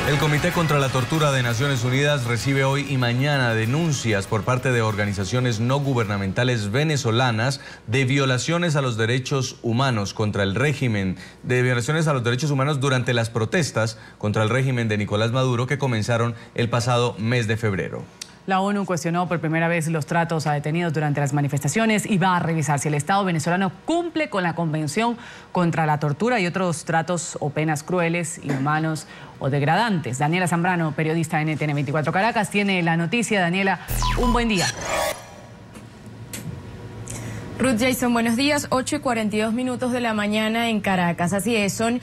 El Comité contra la Tortura de Naciones Unidas recibe hoy y mañana denuncias por parte de organizaciones no gubernamentales venezolanas de violaciones a los derechos humanos contra el régimen, de violaciones a los derechos humanos durante las protestas contra el régimen de Nicolás Maduro que comenzaron el pasado mes de febrero. La ONU cuestionó por primera vez los tratos a detenidos durante las manifestaciones y va a revisar si el Estado venezolano cumple con la Convención contra la Tortura y otros tratos o penas crueles, inhumanos o degradantes. Daniela Zambrano, periodista de NTN 24 Caracas, tiene la noticia. Daniela, un buen día. Ruth Jason, buenos días. 8:42 de la mañana en Caracas. Así es, son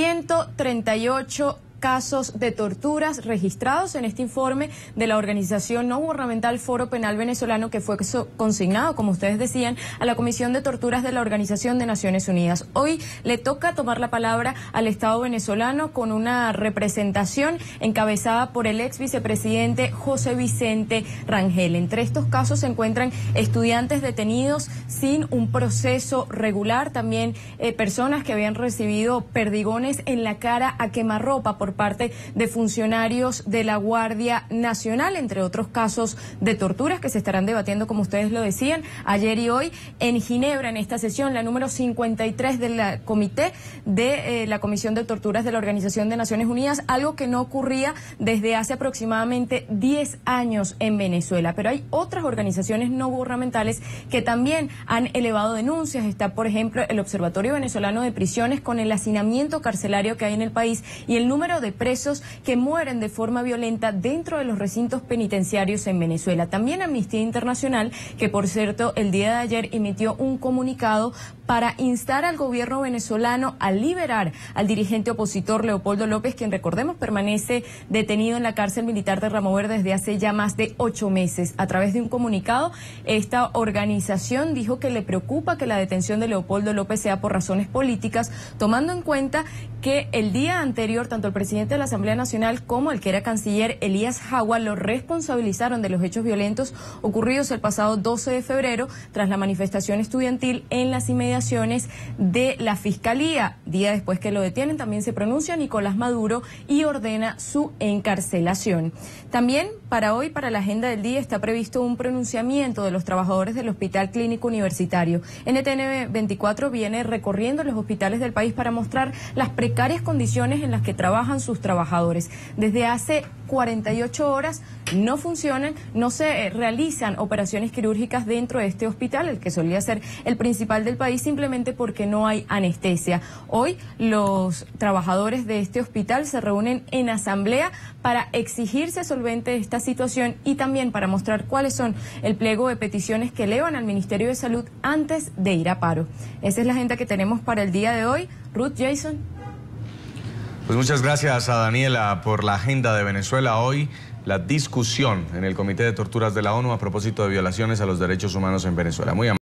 138 casos de torturas registrados en este informe de la organización no gubernamental Foro Penal Venezolano, que fue consignado, como ustedes decían, a la Comisión de Torturas de la Organización de Naciones Unidas. Hoy le toca tomar la palabra al Estado venezolano con una representación encabezada por el ex vicepresidente José Vicente Rangel. Entre estos casos se encuentran estudiantes detenidos sin un proceso regular, también personas que habían recibido perdigones en la cara a quemarropa por parte de funcionarios de la Guardia Nacional, entre otros casos de torturas que se estarán debatiendo, como ustedes lo decían, ayer y hoy en Ginebra, en esta sesión, la número 53 del comité de la Comisión de Torturas de la Organización de Naciones Unidas, algo que no ocurría desde hace aproximadamente 10 años en Venezuela. Pero hay otras organizaciones no gubernamentales que también han elevado denuncias. Está, por ejemplo, el Observatorio Venezolano de Prisiones, con el hacinamiento carcelario que hay en el país y el número de presos que mueren de forma violenta dentro de los recintos penitenciarios en Venezuela. También Amnistía Internacional, que por cierto el día de ayer emitió un comunicado para instar al gobierno venezolano a liberar al dirigente opositor Leopoldo López, quien, recordemos, permanece detenido en la cárcel militar de Ramo Verde desde hace ya más de 8 meses. A través de un comunicado, esta organización dijo que le preocupa que la detención de Leopoldo López sea por razones políticas, tomando en cuenta que el día anterior tanto el presidente de la Asamblea Nacional como el que era canciller Elías Jagua lo responsabilizaron de los hechos violentos ocurridos el pasado 12 de febrero tras la manifestación estudiantil en las inmediaciones de la Fiscalía. Día después que lo detienen, también se pronuncia Nicolás Maduro y ordena su encarcelación. También para hoy, para la agenda del día, está previsto un pronunciamiento de los trabajadores del Hospital Clínico Universitario. NTN 24 viene recorriendo los hospitales del país para mostrar las precarias condiciones en las que trabajan sus trabajadores. Desde hace 48 horas no funcionan, no se realizan operaciones quirúrgicas dentro de este hospital, el que solía ser el principal del país, simplemente porque no hay anestesia. Hoy los trabajadores de este hospital se reúnen en asamblea para exigirse solvente esta situación y también para mostrar cuáles son el pliego de peticiones que elevan al Ministerio de Salud antes de ir a paro. Esa es la agenda que tenemos para el día de hoy. Ruth, Jason. Pues muchas gracias a Daniela por la agenda de Venezuela. Hoy la discusión en el Comité de Torturas de la ONU a propósito de violaciones a los derechos humanos en Venezuela. Muy amable.